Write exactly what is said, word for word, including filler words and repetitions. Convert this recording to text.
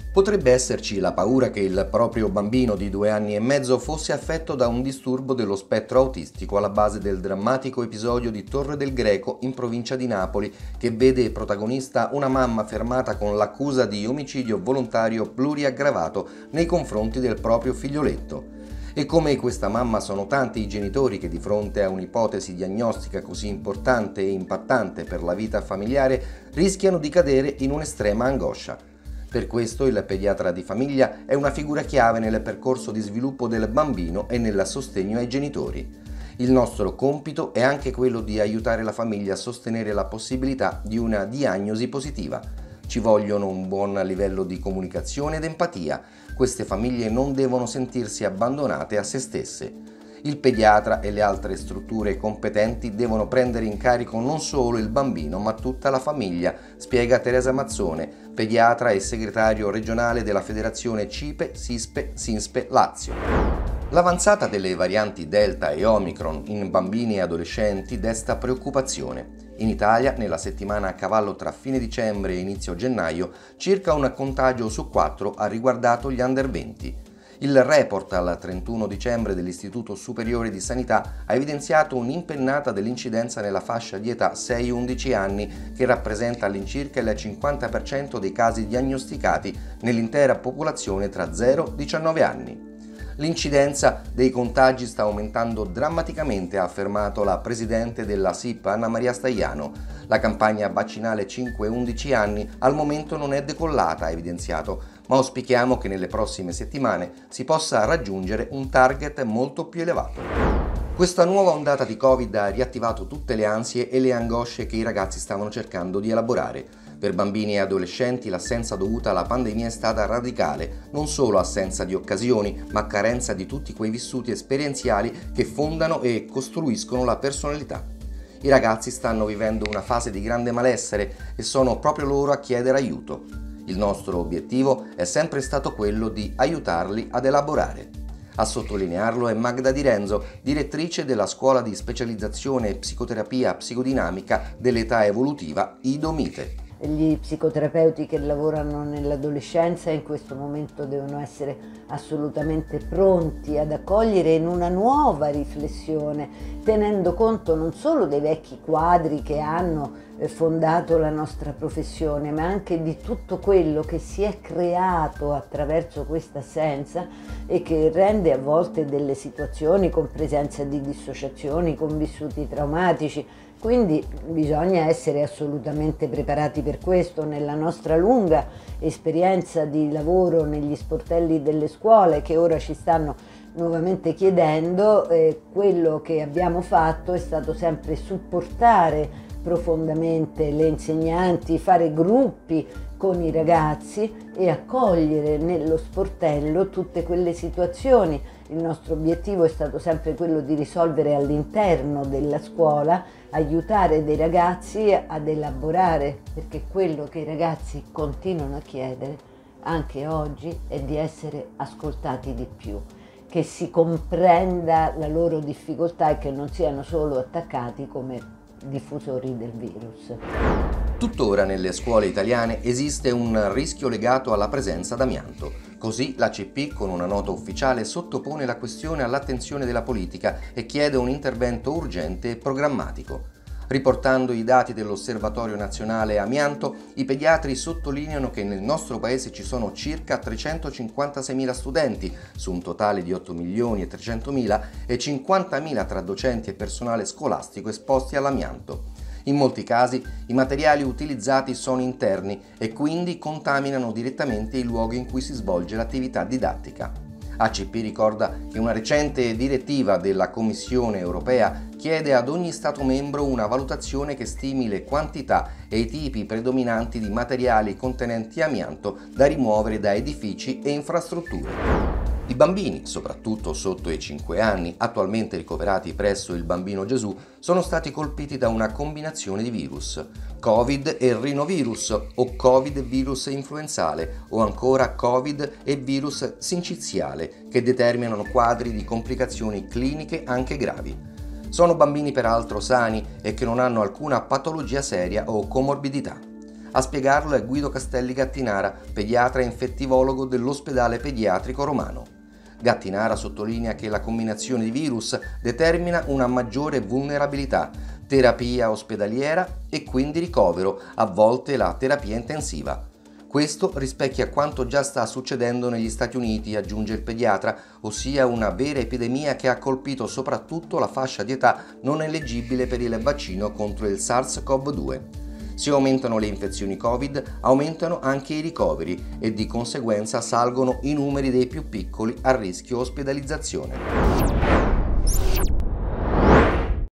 Potrebbe esserci la paura che il proprio bambino di due anni e mezzo fosse affetto da un disturbo dello spettro autistico alla base del drammatico episodio di Torre del Greco in provincia di Napoli, che vede protagonista una mamma fermata con l'accusa di omicidio volontario pluriaggravato nei confronti del proprio figlioletto. E come questa mamma sono tanti i genitori che di fronte a un'ipotesi diagnostica così importante e impattante per la vita familiare rischiano di cadere in un'estrema angoscia. Per questo il pediatra di famiglia è una figura chiave nel percorso di sviluppo del bambino e nel sostegno ai genitori. Il nostro compito è anche quello di aiutare la famiglia a sostenere la possibilità di una diagnosi positiva. Ci vogliono un buon livello di comunicazione ed empatia. Queste famiglie non devono sentirsi abbandonate a se stesse. Il pediatra e le altre strutture competenti devono prendere in carico non solo il bambino, ma tutta la famiglia, spiega Teresa Mazzone, pediatra e segretario regionale della Federazione CIPE, SISPE, SINSPE Lazio. L'avanzata delle varianti Delta e Omicron in bambini e adolescenti desta preoccupazione. In Italia, nella settimana a cavallo tra fine dicembre e inizio gennaio, circa un contagio su quattro ha riguardato gli under venti. Il report al trentuno dicembre dell'Istituto Superiore di Sanità ha evidenziato un'impennata dell'incidenza nella fascia di età sei undici anni, che rappresenta all'incirca il cinquanta per cento dei casi diagnosticati nell'intera popolazione tra zero e diciannove anni. L'incidenza dei contagi sta aumentando drammaticamente, ha affermato la presidente della S I P Anna Maria Staiano. La campagna vaccinale cinque undici anni al momento non è decollata, ha evidenziato, ma auspichiamo che nelle prossime settimane si possa raggiungere un target molto più elevato. Questa nuova ondata di Covid ha riattivato tutte le ansie e le angosce che i ragazzi stavano cercando di elaborare. Per bambini e adolescenti l'assenza dovuta alla pandemia è stata radicale, non solo assenza di occasioni, ma carenza di tutti quei vissuti esperienziali che fondano e costruiscono la personalità. I ragazzi stanno vivendo una fase di grande malessere e sono proprio loro a chiedere aiuto. Il nostro obiettivo è sempre stato quello di aiutarli ad elaborare. A sottolinearlo è Magda Di Renzo, direttrice della scuola di specializzazione e psicoterapia psicodinamica dell'età evolutiva IDOMITE. Gli psicoterapeuti che lavorano nell'adolescenza in questo momento devono essere assolutamente pronti ad accogliere in una nuova riflessione, tenendo conto non solo dei vecchi quadri che hanno fondato la nostra professione, ma anche di tutto quello che si è creato attraverso questa assenza e che rende a volte delle situazioni con presenza di dissociazioni, con vissuti traumatici. Quindi bisogna essere assolutamente preparati per questo. Nella nostra lunga esperienza di lavoro negli sportelli delle scuole, che ora ci stanno nuovamente chiedendo, eh, quello che abbiamo fatto è stato sempre supportare profondamente le insegnanti, fare gruppi con i ragazzi e accogliere nello sportello tutte quelle situazioni. Il nostro obiettivo è stato sempre quello di risolvere all'interno della scuola, aiutare dei ragazzi ad elaborare, perché quello che i ragazzi continuano a chiedere anche oggi è di essere ascoltati di più, che si comprenda la loro difficoltà e che non siano solo attaccati come diffusori del virus. Tuttora nelle scuole italiane esiste un rischio legato alla presenza d'amianto. Così l'A C P, con una nota ufficiale, sottopone la questione all'attenzione della politica e chiede un intervento urgente e programmatico. Riportando i dati dell'Osservatorio Nazionale Amianto, i pediatri sottolineano che nel nostro paese ci sono circa trecentocinquantaseimila studenti, su un totale di otto milioni e trecentomila, e cinquantamila tra docenti e personale scolastico esposti all'amianto. In molti casi i materiali utilizzati sono interni e quindi contaminano direttamente i luoghi in cui si svolge l'attività didattica. A C P ricorda che una recente direttiva della Commissione europea chiede ad ogni Stato membro una valutazione che stimi le quantità e i tipi predominanti di materiali contenenti amianto da rimuovere da edifici e infrastrutture. I bambini, soprattutto sotto i cinque anni, attualmente ricoverati presso il Bambino Gesù, sono stati colpiti da una combinazione di virus, Covid e rinovirus, o Covid e virus influenzale, o ancora Covid e virus sinciziale, che determinano quadri di complicazioni cliniche anche gravi. Sono bambini peraltro sani e che non hanno alcuna patologia seria o comorbidità. A spiegarlo è Guido Castelli Gattinara, pediatra e infettivologo dell'Ospedale Pediatrico Romano. Gattinara sottolinea che la combinazione di virus determina una maggiore vulnerabilità, terapia ospedaliera e quindi ricovero, a volte la terapia intensiva. Questo rispecchia quanto già sta succedendo negli Stati Uniti, aggiunge il pediatra, ossia una vera epidemia che ha colpito soprattutto la fascia di età non eleggibile per il vaccino contro il SARS-CoV due. Se aumentano le infezioni Covid, aumentano anche i ricoveri e di conseguenza salgono i numeri dei più piccoli a rischio ospedalizzazione.